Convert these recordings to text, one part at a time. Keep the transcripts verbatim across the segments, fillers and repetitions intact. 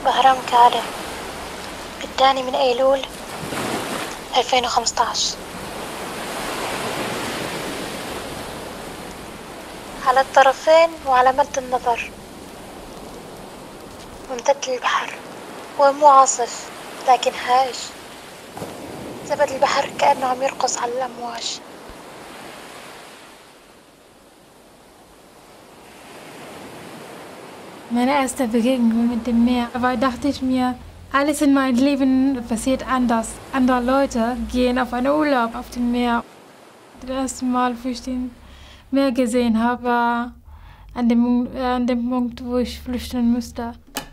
بهرام كعادة، الثاني من أيلول ألفين وخمسة عشر. على الطرفين وعلى مد النظر ممتد البحر، ومو عاصف لكن هائج. زبد البحر كأنه عم يرقص على الأمواج. Meine erste Begegnung mit dem Meer, dabei dachte ich mir, alles in meinem Leben passiert anders. Andere Leute gehen auf einen Urlaub auf dem Meer. Das erste Mal, wo ich den Meer gesehen habe, war an dem, äh, an dem Punkt, wo ich flüchten musste.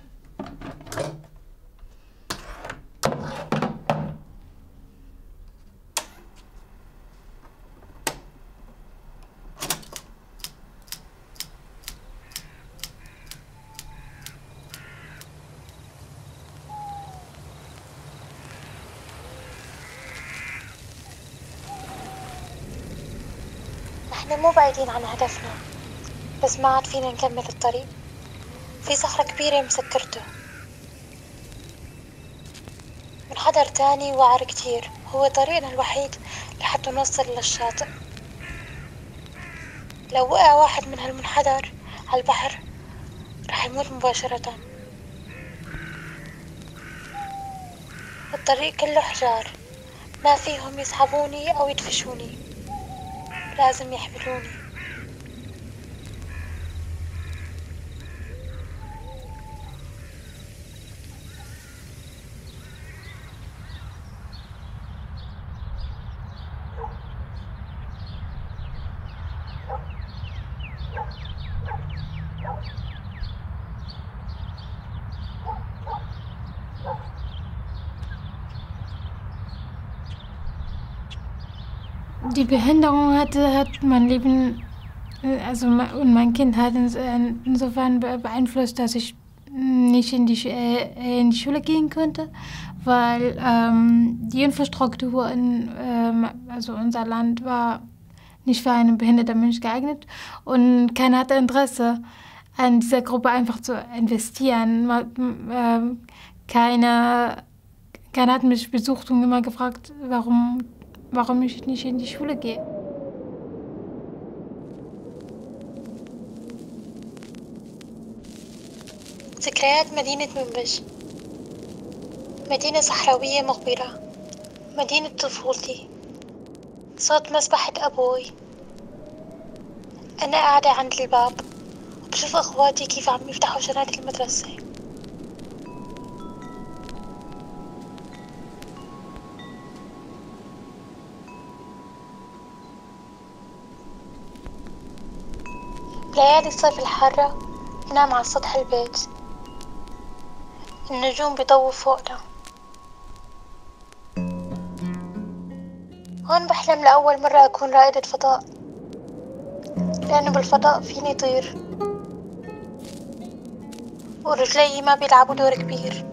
احنا مو بعيدين عن هدفنا، بس ما عاد فينا نكمل الطريق. في صخرة كبيرة مسكرته، منحدر تاني وعر كتير هو طريقنا الوحيد لحتى نوصل للشاطئ. لو وقع واحد من هالمنحدر على البحر رح يموت مباشرة. الطريق كله حجار، ما فيهم يسحبوني أو يدفشوني، لازم يحملوني. Die Behinderung hatte, hat mein Leben, also und mein Kind hat insofern beeinflusst, dass ich nicht in die, äh, in die Schule gehen konnte, weil ähm, die Infrastruktur in ähm, also unser Land war nicht für einen behinderten Mensch geeignet und keiner hatte Interesse an dieser Gruppe einfach zu investieren. Ähm, keine, keiner hat mich besucht und immer gefragt, warum warum ich nicht in die Schule gehe. ذكريات مدينة منبج، مدينة صحراوية مغبرة، مدينة طفولتي. صوت مسبحة أبوي، أنا قاعدة عند الباب وبشوف أخواتي كيف عم يفتحوا شنطة المدرسة. بليالي الصيف الحارة ننام على سطح البيت، النجوم بيضووا فوقنا. هون بحلم لأول مرة أكون رائدة فضاء، لأنه بالفضاء فيني طير ورجلي ما بيلعبوا دور كبير.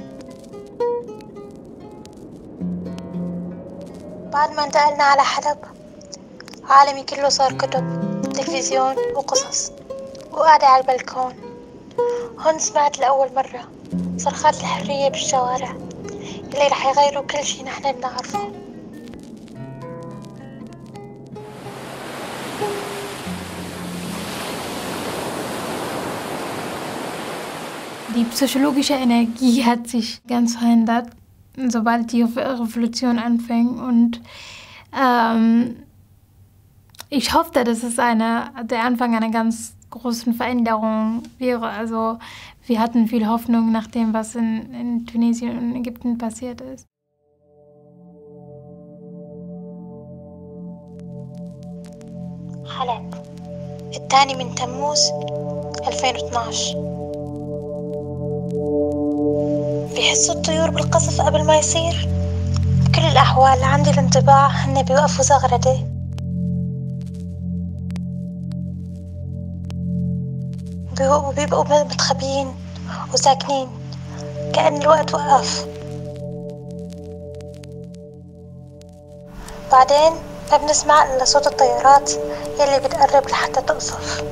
بعد ما انتقلنا على حلب عالمي كله صار كتب، تلفزيون وقصص، وقاعدة على البلكون. هون سمعت لأول مرة صرخات الحرية بالشوارع اللي رح يغيروا كل شي نحن بنعرفه. Die psychologische Energie hat sich ganz verändert, sobald die Revolution anfing. Und ähm, ich hoffte, dass es eine, der Anfang einer ganz großen Veränderung wäre. Also wir hatten viel Hoffnung nach dem, was in, in Tunesien und Ägypten passiert ist. حلب، الثاني من تموز ألفين واثناشر. بيحسوا الطيور بالقصف قبل ما يصير. بكل الأحوال عندي الانطباع هن بيوقفوا زغردة. وبيبقوا متخبيين وساكنين كأن الوقت وقف. بعدين ما بنسمع إلا صوت الطيارات يلي بتقرب لحتى تقصف.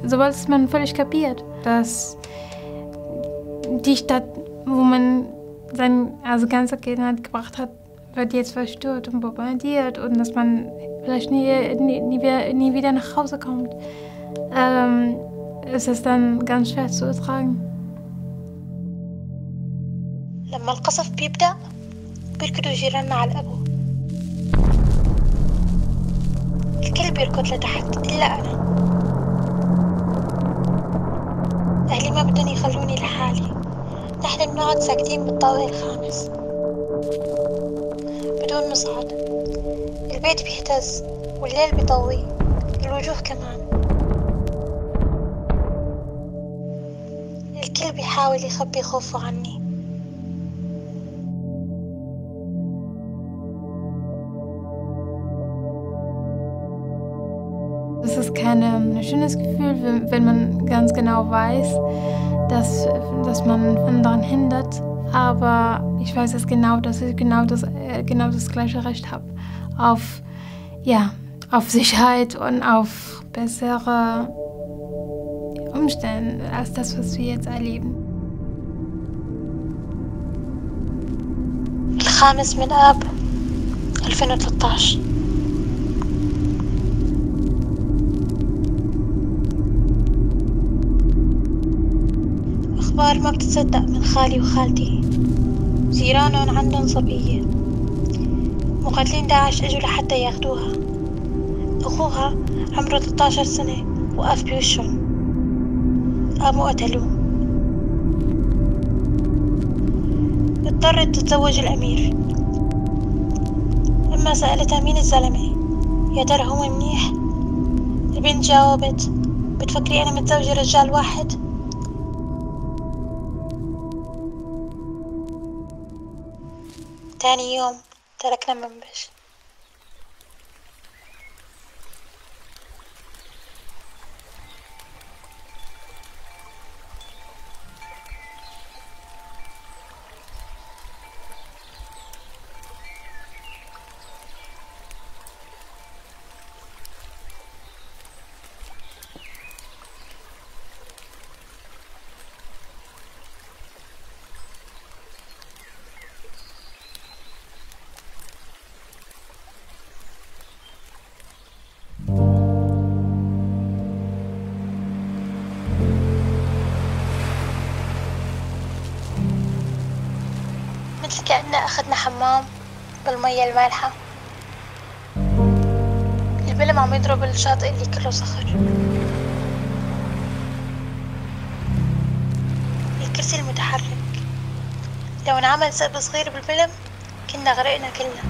sobald es man völlig kapiert, dass die Stadt, wo man seine also ganze Kindheit gebracht hat, wird jetzt verstört und bombardiert und dass man vielleicht nie, nie, nie, wieder, nie wieder nach Hause kommt, ähm, ist es dann ganz schwer zu ertragen. لما القصف بيبدأ بيركضوا جيراننا على الأبو. الكل بيركض لتحت إلا أنا. أهلي ما بدهم يخلوني لحالي. نحن بنقعد ساكتين بالطابق الخامس بدون مصعد. البيت بيهتز والليل بيضوي، الوجوه كمان. الكل بيحاول يخبي خوفه عني. Es ist kein ein schönes Gefühl, wenn, wenn man ganz genau weiß, dass, dass man anderen hindert. Aber ich weiß es genau, dass ich genau das, äh, genau das gleiche Recht habe auf, ja, auf Sicherheit und auf bessere Umstände als das, was wir jetzt erleben. الخامس من آب ألفين وثلاثة عشر. أخبار ما بتتصدق من خالي وخالتي. جيرانهم عندهم صبية، مقاتلين داعش اجوا لحتى ياخدوها. أخوها عمره ثلاثة عشر سنة وقف بوشهم، قاموا قتلوه. اضطرت تتزوج الأمير. لما سألتها مين الزلمة يا ترى هو منيح، البنت جاوبت بتفكري أنا متزوجة رجال واحد؟ تاني يوم تركنا منبش. مثل كأننا أخذنا حمام بالمية المالحة. البلم عم يضرب الشاطئ اللي كله صخر. الكرسي المتحرك لو انعمل ثقب صغير بالبلم كنا غرقنا كلنا.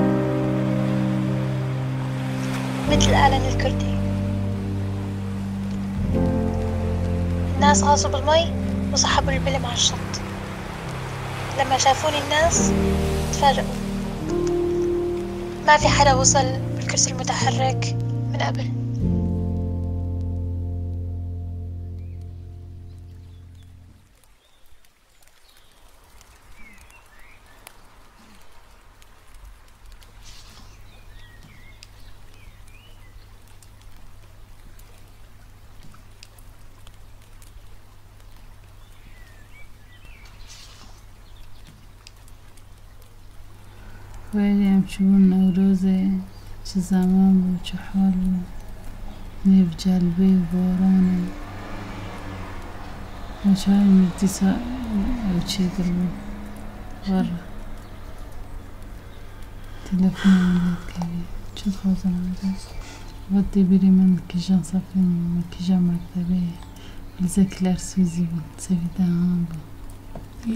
مثل آلن الكردي. الناس غاصوا بالمي وسحبوا البلم على الشط. لما شافوني الناس تفاجئوا، ما في حدا وصل بالكرسي المتحرك من قبل. ويليام شون نوروزي چه زمان بود چه حال بود نیب جلبه بارانه و چه های مردی سا او چه دل بود ور تلفون ملت کبی چه خوزن آمده ودی بری من کجان صفین و کجان مرتبه لذکلر سوزی بود سویده هم بود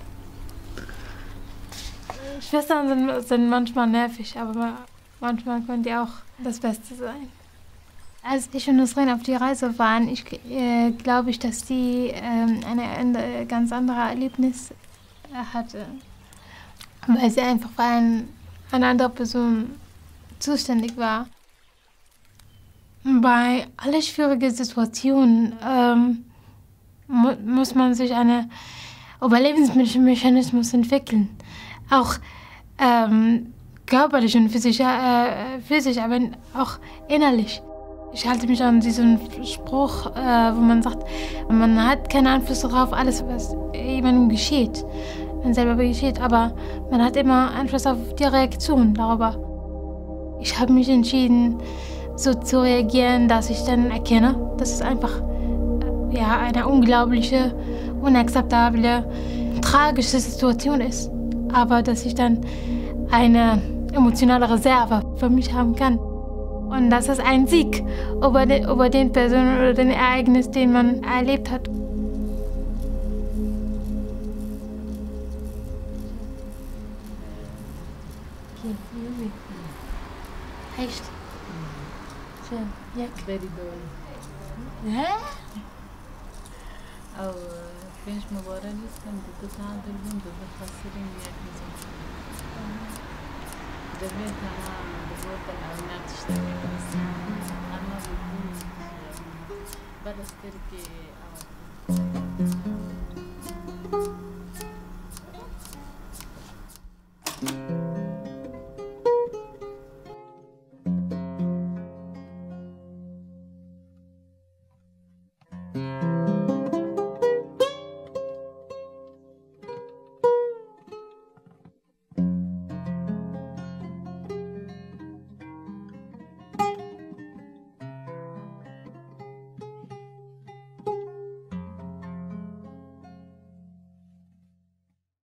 Schwestern sind, sind manchmal nervig, aber manchmal können die auch das Beste sein. Als ich und Nusrin auf die Reise waren, ich äh, glaube ich, dass die äh, eine, eine ganz andere Erlebnis hatte, weil sie einfach für ein, eine andere Person zuständig war. Bei aller schwierigen Situationen ähm, mu muss man sich einen Überlebensmechanismus entwickeln. Auch ähm, körperlich und physisch, äh, physisch, aber auch innerlich. Ich halte mich an diesen Spruch, äh, wo man sagt, man hat keinen Einfluss darauf, alles, was jemandem geschieht, wenn selber geschieht, aber man hat immer Einfluss auf die Reaktion darüber. Ich habe mich entschieden, so zu reagieren, dass ich dann erkenne, dass es einfach äh, ja, eine unglaubliche, unakzeptable, tragische Situation ist, aber dass ich dann eine emotionale Reserve für mich haben kann. Und das ist ein Sieg über den, über den Person oder den Ereignis, den man erlebt hat. Echt? Schön. Ja. أو فيش مباراة لسه بتتعادل بنت بخسرين يعني دبيتها مع بزوجة الأولاد تشتغل بس أما بقول بلس تركي